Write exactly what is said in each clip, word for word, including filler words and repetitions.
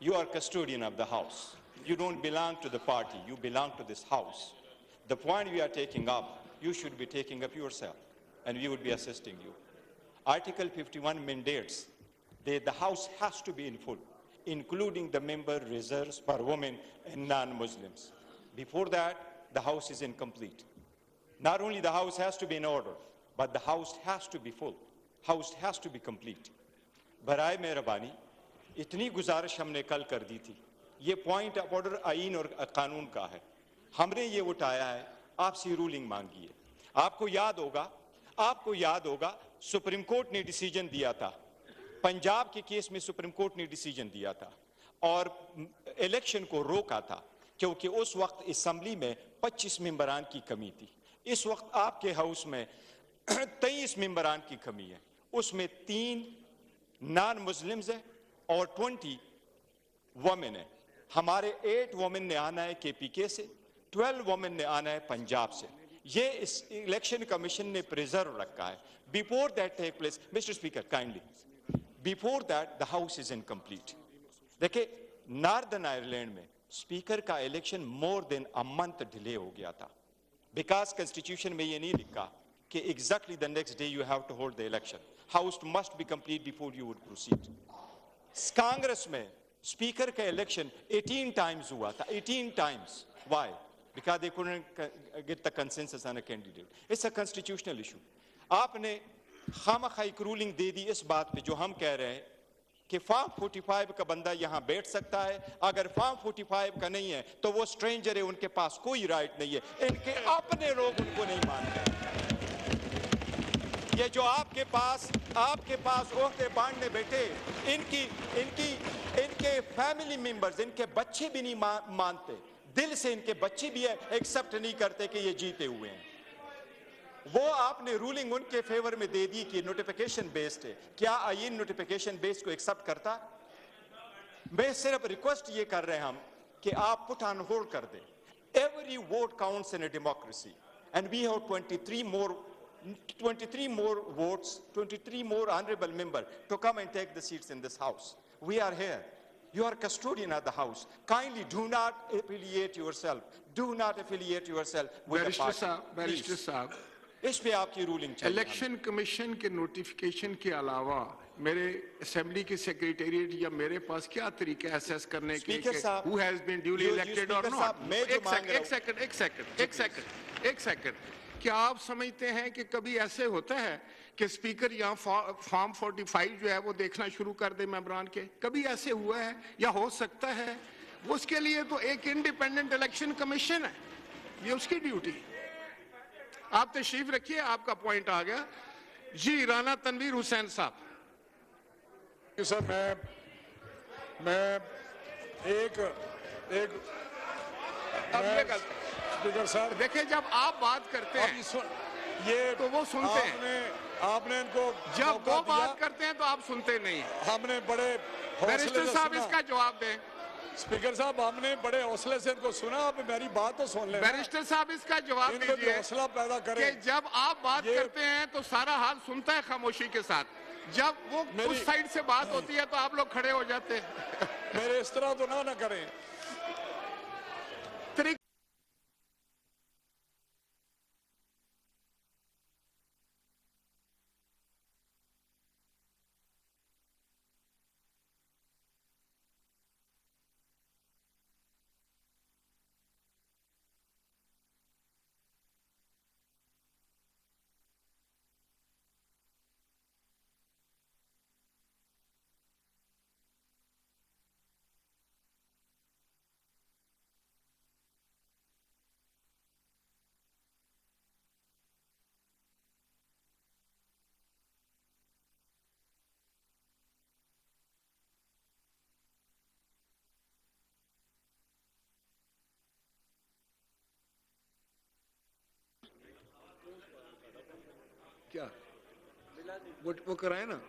You are custodian of the house. You don't belong to the party. You belong to this house. The point we are taking up, you should be taking up yourself, and we would be assisting you. Article fifty-one mandates that the house has to be in full, including the member reserves for women and non-Muslims. Before that, the house is incomplete. Not only the house has to be in order, but the house has to be full. House has to be complete. बराए मेहरबानी इतनी गुजारिश हमने कल कर दी थी. ये point of order आईन और कानून का है. हमने ये उठाया है, आपसे रूलिंग मांगी है. आपको याद होगा, आपको याद होगा सुप्रीम कोर्ट ने डिसीजन दिया था. पंजाब के केस में सुप्रीम कोर्ट ने डिसीजन दिया था और इलेक्शन को रोका था क्योंकि उस वक्त असेंबली में पच्चीस मेंबरान की कमी थी. इस वक्त आपके हाउस में तेईस मेंबरान की कमी है. उसमें तीन नॉन मुस्लिम्स है और ट्वेंटी वुमेन है. हमारे एट वुमेन ने आना है केपीके से, ट्वेल्व वुमेन ने आना है पंजाब से. ये इस इलेक्शन कमीशन ने प्रिजर्व रखा है. Before that take place, mister speaker kindly, before that the house is incomplete. देखिए, नॉर्दर्न आयरलैंड में स्पीकर का election more than a month delay हो गया था, बिकॉज कॉन्स्टिट्यूशन में ये नहीं लिखा कि exactly the next day you have to hold the election. House must be complete before you would proceed. Congress में स्पीकर का इलेक्शन एटीन टाइम्स हुआ था. Eighteen times. Why? Because they couldn't get the consensus on a candidate. It's a constitutional issue. आपने खामखा एक ruling दे दी इस बात पे जो हम कह रहे हैं कि फॉर्म पैंतालीस का बंदा यहाँ बैठ सकता है. अगर फॉर्म पैंतालीस का नहीं है तो वो स्ट्रेंजर है, उनके पास कोई राइट नहीं है. इनके अपने लोग उनको नहीं मानते. ये जो आपके पास आपके पास ओहदे बांटने बैठे, इनकी इनकी इनके फैमिली मेंबर्स, इनके बच्चे भी नहीं मा, मानते. दिल से इनके बच्चे भी है एक्सेप्ट नहीं करते कि ये जीते हुए हैं. वो आपने रूलिंग उनके फेवर में दे दी कि नोटिफिकेशन बेस्ड है. क्या आईन नोटिफिकेशन बेस्ड को एक्सेप्ट करता? मैं सिर्फ रिक्वेस्ट ये कर रहे हैं हम कि आप पुट ऑन होल्ड कर दें. Every vote counts in a democracy and we have twenty-three more twenty-three more votes, twenty-three more honorable members to come and take the seats in this house. We are here. You are custodian of the house. Kindly do not affiliate yourself. Do not affiliate yourself with the party. Barrister साहब, इस पे आपकी ruling चाहिए. Election commission के notification के अलावा मेरे assembly के सेक्रेटेरिएट या मेरे पास क्या तरीका असेस करने के कि who has been duly elected or not? एक सेकंड एक सेकंड एक सेकंड एक सेकंड एक सेकंड क्या आप समझते हैं कि कभी ऐसे होता है कि स्पीकर यहाँ फॉर्म पैंतालीस जो है वो देखना शुरू कर दे मेंबरान के? कभी ऐसे हुआ है या हो सकता है? उसके लिए तो एक इंडिपेंडेंट इलेक्शन कमीशन है, ये उसकी ड्यूटी. आप तशरीफ रखिए, आपका पॉइंट आ गया. जी राना तनवीर हुसैन साहब. सर मैं मैं एक एक अब ये गल स्पीकर साहब देखिए, जब आप बात करते हैं ये तो वो सुनते हैं. आपने आपने इनको जब वो बात करते हैं तो आप सुनते नहीं. हमने बड़े बैरिस्टर साहब इसका जवाब दें. स्पीकर साहब हमने बड़े हौसले से इनको सुना. अब मेरी बात तो सुन लें. बैरिस्टर साहब इसका जवाब दीजिए. हौसला पैदा करें कि जब आप बात करते हैं तो सारा हाल सुनता है खामोशी के साथ. जब वो उस साइड से बात होती है तो आप लोग खड़े हो जाते हैं. मेरे इस तरह तो ना ना करें. क्या वो वो कराए ना.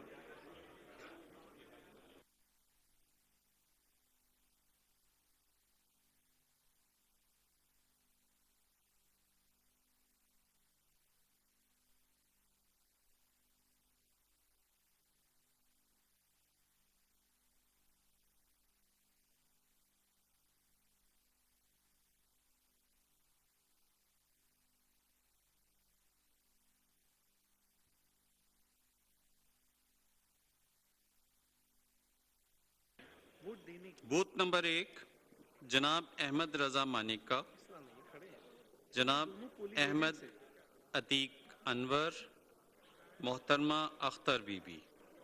बूथ नंबर एक जनाब अहमद रजा मानिका, जनाब अहमद अतीक अनवर, मोहतरमा अख्तर बीबी।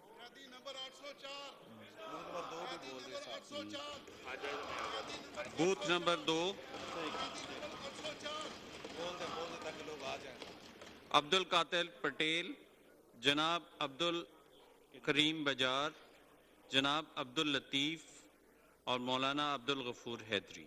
बूथ नंबर दो अब्दुल कादिर पटेल, जनाब अब्दुल करीम बजार, जनाब अब्दुल लतीफ़ और मौलाना अब्दुल गफूर हैदरी।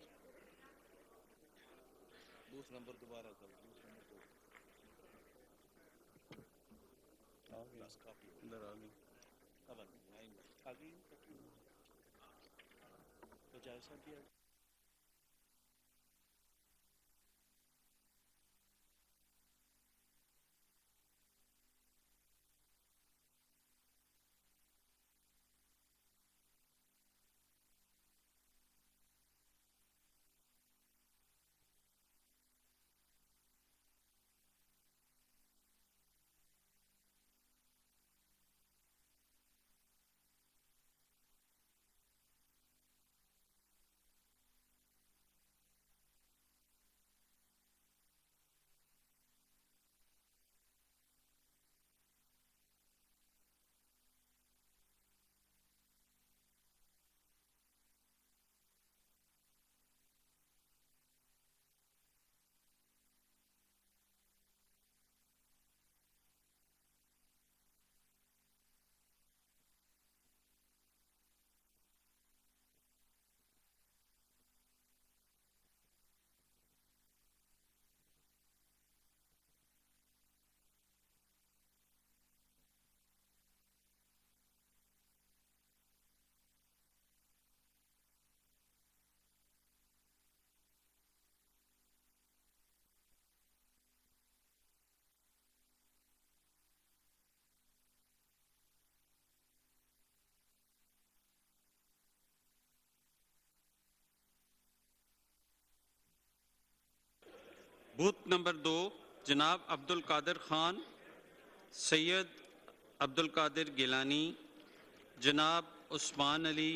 बूथ नंबर दो जनाब अब्दुल कादिर खान, सैयद अब्दुल कादिर गिलानी, जनाब उस्मान अली,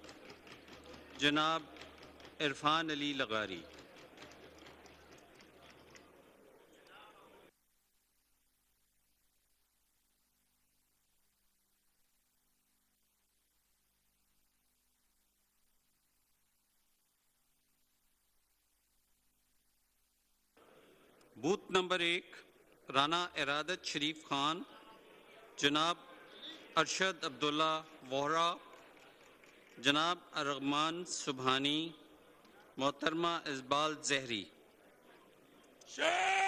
जनाब इरफान अली लगारी। बूथ नंबर एक राना इरादत शरीफ खान, जनाब अरशद अब्दुल्ला वोहरा, जनाब अरगमान सुबहानी, मोहतरमा इस्बाल जहरी।